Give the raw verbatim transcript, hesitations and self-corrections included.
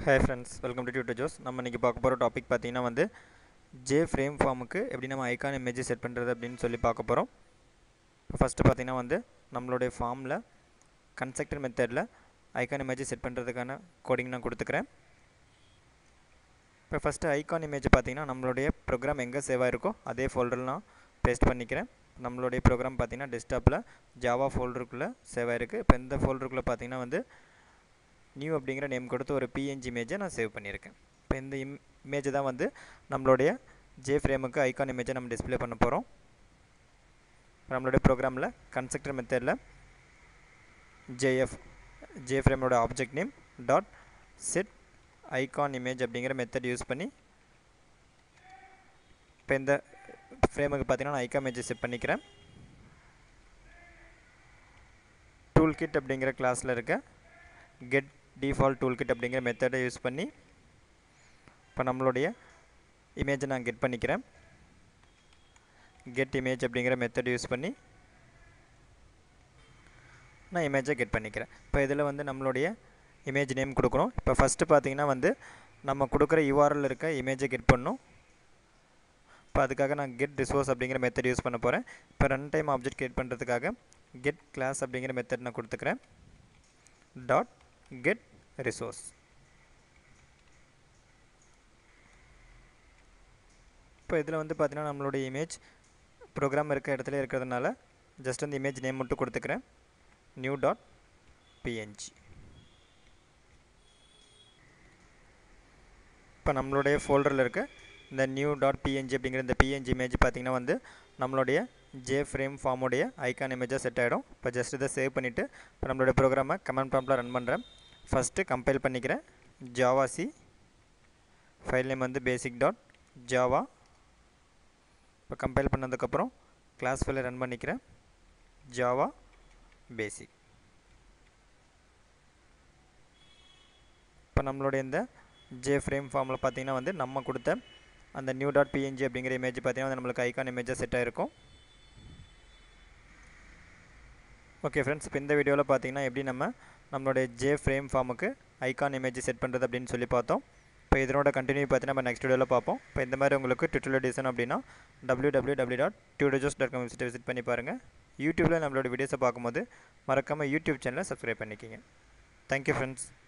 Hi friends, welcome to Tutor. நம்ம இன்னைக்கு பார்க்க போற டாபிக் பாத்தீங்கன்னா வந்து JFrame ஃபார்முக்கு எப்படி நம்ம ஐகான் இமேஜ் செட் பண்றது அப்படினு சொல்லி பார்க்க போறோம். ஃபர்ஸ்ட் பாத்தீங்கன்னா வந்து நம்மளுடைய ஃபார்ம்ல கன்ஸ்ட்ரக்டர் மெத்தட்ல ஐகான் இமேஜ் செட் பண்றதுக்கான கோடிங் நான் கொடுத்துக்கிறேன். இப்போ ஃபர்ஸ்ட் ஐகான் இமேஜ் பாத்தீங்கன்னா நம்மளுடைய ப்ரோகிராம் எங்க சேவ் ஆயிருக்கோ அதே ஃபோல்டர்ல நான் பேஸ்ட் பண்ணிக்கிறேன். நம்மளுடைய ப்ரோகிராம் பாத்தீங்கன்னா டெஸ்க்டாப்ல ஜாவா ஃபோல்டருக்குள்ள சேவ் ஆயிருக்கு. இப்போ இந்த ஃபோல்டருக்குள்ள பாத்தீங்கன்னா வந்து நியூ அப்படிங்கிற நேம் கொடுத்து ஒரு png இமேஜை நான் சேவ் பண்ணியிருக்கேன். இப்போ இந்த இமேஜ் தான் வந்து நம்மளுடைய JFrameக்கு ஐகான் இமேஜை நம்ம டிஸ்ப்ளே பண்ண போகிறோம். நம்மளுடைய ப்ரோக்ராமில் கன்ஸ்ட்ரக்டர் மெத்தடில் JF JFrameோட object name dot set icon image அப்படிங்கிற மெத்தட் யூஸ் பண்ணி இப்போ இந்த ஃப்ரேமுக்கு பார்த்தீங்கன்னா நான் ஐகான் இமேஜை செட் பண்ணிக்கிறேன். டூல்கிட் அப்படிங்கிற கிளாஸில் இருக்க கெட் டிஃபால்ட் டூல்கிட் அப்படிங்கிற மெத்தடை யூஸ் பண்ணி இப்போ நம்மளுடைய இமேஜை நான் கெட் பண்ணிக்கிறேன். கெட் இமேஜ் அப்படிங்கிற மெத்தட் யூஸ் பண்ணி நான் இமேஜை கெட் பண்ணிக்கிறேன். இப்போ இதில் வந்து நம்மளுடைய இமேஜ் நேம் கொடுக்குறோம். இப்போ ஃபஸ்ட்டு பார்த்தீங்கன்னா வந்து நம்ம கொடுக்குற யூஆர்எல் இருக்க இமேஜை கெட் பண்ணணும். இப்போ அதுக்காக நான் கெட் ரிசோர்ஸ் அப்படிங்கிற மெத்தட் யூஸ் பண்ண போகிறேன். இப்போ ரன் டைம் ஆப்ஜெக்ட் கிரியேட் பண்ணுறதுக்காக கெட் கிளாஸ் அப்படிங்கிற மெத்தட் நான் கொடுத்துக்கிறேன். Dot get resource. இப்போ இதில் வந்து பார்த்தீங்கன்னா நம்மளுடைய இமேஜ் ப்ரோக்ராம் இருக்க இடத்துல இருக்கிறதுனால ஜஸ்ட் அந்த இமேஜ் நேம் மட்டும் கொடுத்துக்கிறேன். New dot PNG. இப்போ நம்மளுடைய ஃபோல்டரில் இருக்க இந்த நியூ டாட் பிஎன்ஜி அப்படிங்கிற இந்த பிஎன்ஜி இமேஜ் பார்த்தீங்கன்னா வந்து நம்மளுடைய JFrame ஃபார்முடைய ஐகான் இமேஜாக செட் ஆகிடும். இப்போ ஜஸ்ட் இதை சேவ் பண்ணிவிட்டு இப்போ நம்மளுடைய ப்ரோக்ராமை கமெண்ட் ப்ராம்ப்டில் ரன் பண்ணுறேன். ஃபஸ்ட்டு கம்பைல் பண்ணிக்கிறேன். ஜாவா சி ஃபைல் நேம் வந்து பேசிக் டாட் ஜாவா. இப்போ கம்பைல் பண்ணதுக்கப்புறம் கிளாஸ் ஃபைலை ரன் பண்ணிக்கிறேன். Java basic. இப்போ நம்மளுடைய இந்த JFrame ஃபார்மில் பார்த்தீங்கன்னா வந்து நம்ம கொடுத்த அந்த நியூ டாட் பிஎன்ஜி அப்படிங்கிற இமேஜ் பார்த்தீங்கன்னா வந்து நம்மளுக்கு ஐகான் இமேஜாக செட் ஆகிருக்கும். ஓகே ஃப்ரெண்ட்ஸ், இப்போ இந்த வீடியோவில் பார்த்தீங்கன்னா எப்படி நம்ம நம்மளுடைய JFrame ஃபார்முக்கு ஐகான் இமேஜ் செட் பண்ணுறது அப்படின்னு சொல்லி பார்த்தோம். இப்போ இதனோட கண்டினியூ பார்த்தீங்கன்னா நம்ம நெக்ஸ்ட் வீடியோவில் பார்ப்போம். இப்போ இந்த மாதிரி உங்களுக்கு ட்யூட்டோரியல் டிசைன் அப்படின்னா W W W dot tutorjoes dot com வெப்சைட்டை விசிட் பண்ணி பாருங்கள். யூடியூப்பில் நம்மளோட வீடியோஸை பார்க்கும்போது மறக்காமல் யூடியூப் சேனலை சப்ஸ்கிரைப் பண்ணிக்கிங்க. Thank you friends.